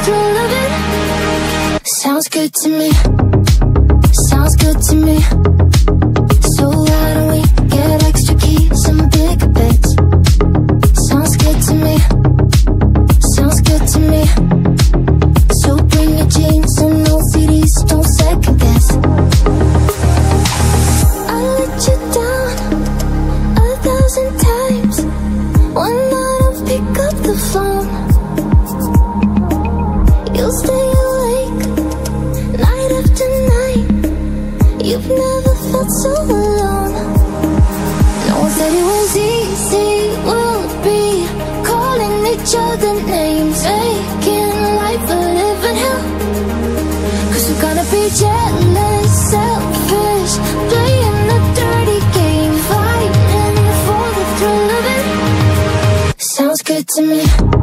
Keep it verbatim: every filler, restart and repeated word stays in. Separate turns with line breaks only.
thrill of it. Sounds good to me. Sounds good to me. So why don't we get extra keys and bigger beds? Sounds good to me. Sounds good to me. So bring your jeans and no C Ds, don't second guess. I let you down a thousand times. One night I'll pick up the phone. You'll stay awake night after night. You've never felt so alone. No one said it was easy, we'll be calling each other names, making life a living hell. Cause we're gonna be jealous, selfish, playing the dirty game, fighting for the thrill of it. Sounds good to me.